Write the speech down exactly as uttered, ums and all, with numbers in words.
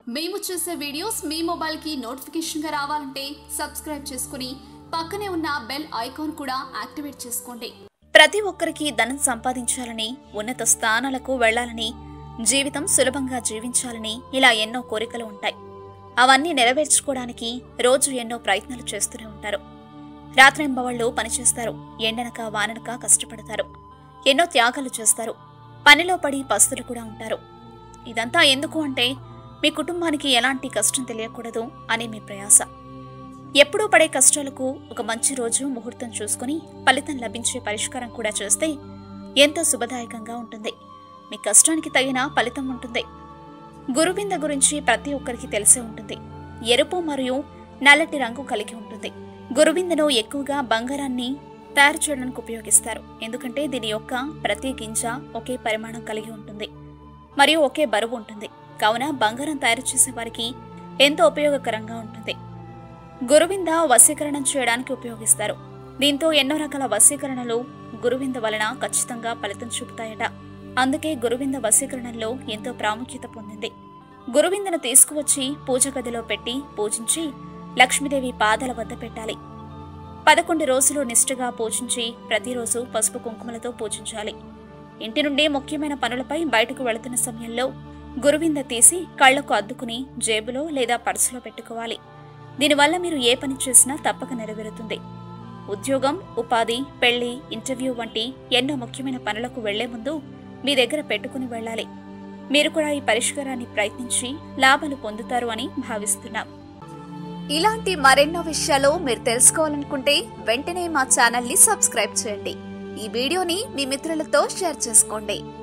మేము చేసే వీడియోస్ మీ మొబైల్ కి నోటిఫికేషన్ గా రావాలంటే సబ్స్క్రైబ్ చేసుకుని పక్కనే ఉన్న బెల్ ఐకాన్ కూడా యాక్టివేట్ చేసుకోండి. ప్రతి ఒక్కరికి ధనం సంపాదించాలని, ఉన్నత స్థానాలకు వెళ్లాలని, జీవితం సులభంగా జీవించాలని ఇలా ఎన్నో కోరికలు ఉంటాయి. అవన్నీ నెరవేర్చుకోవడానికి రోజు ఎన్నో ప్రయత్నాలు చేస్తూనే ఉంటారు. రాత్రింబవళ్లు పనిచేస్తారు, ఎండనక వాననక కష్టపడతారు, ఎన్నో త్యాగాలు చేస్తారు, పనిలో పడి పస్తులు కూడా ఉంటారు. ఇదంతా ఎందుకు అంటే మీ కుటుంబానికి ఎలాంటి కష్టం తెలియకూడదు అని మీ ప్రయాస. ఎప్పుడూ పడే కష్టాలకు ఒక మంచి రోజు ముహూర్తం చూసుకుని ఫలితం లభించే పరిష్కారం కూడా చేస్తే ఎంతో శుభదాయకంగా ఉంటుంది. మీ కష్టానికి తగిన ఫలితం ఉంటుంది. గురువింద గురించి ప్రతి ఒక్కరికి తెలిసే ఉంటుంది. ఎరుపు మరియు నల్లటి రంగు కలిగి ఉంటుంది. గురువిందను ఎక్కువగా బంగారాన్ని తయారు చేయడానికి ఉపయోగిస్తారు. ఎందుకంటే దీని యొక్క ప్రతి గింజ ఒకే పరిమాణం కలిగి ఉంటుంది మరియు ఒకే బరువు ఉంటుంది. కావున బంగారం తయారు చేసే వారికి ఎంతో ఉపయోగకరంగా ఉంటుంది. గురువింద వశీకరణం చేయడానికి ఉపయోగిస్తారు. దీంతో ఎన్నో రకాల వశీకరణలు గురువింద వలన ఖచ్చితంగా ఫలితం చూపుతాయట. అందుకే గురువింద వశీకరణలో ఎంతో ప్రాముఖ్యత పొందింది. గురువిందను తీసుకువచ్చి పూజ గదిలో పెట్టి పూజించి లక్ష్మీదేవి పాదాల వద్ద పెట్టాలి. పదకొండు రోజులు నిష్ఠగా పూజించి ప్రతిరోజు పసుపు కుంకుమలతో పూజించాలి. ఇంటి నుండి ముఖ్యమైన పనులపై బయటకు వెళుతున్న సమయంలో గురువింద తీసి కళ్లకు అద్దుకుని జేబులో లేదా పర్సులో పెట్టుకోవాలి. దీనివల్ల మీరు ఏ పని చేసినా తప్పక నెరవేరుతుంది. ఉద్యోగం, ఉపాధి, పెళ్లి, ఇంటర్వ్యూ వంటి ఎన్నో ముఖ్యమైన పనులకు వెళ్లే ముందు మీ దగ్గర పెట్టుకుని వెళ్ళాలి. మీరు కూడా ఈ పరిష్కారాన్ని ప్రయత్నించి లాభాలు పొందుతారు అని భావిస్తున్నాం. ఇలాంటి మరెన్నో విషయాలు మీరు తెలుసుకోవాలనుకుంటే వెంటనే మా ఛానల్ ని సబ్స్క్రైబ్ చేయండి. ఈ వీడియోని మీ మిత్రులతో షేర్ చేసుకోండి.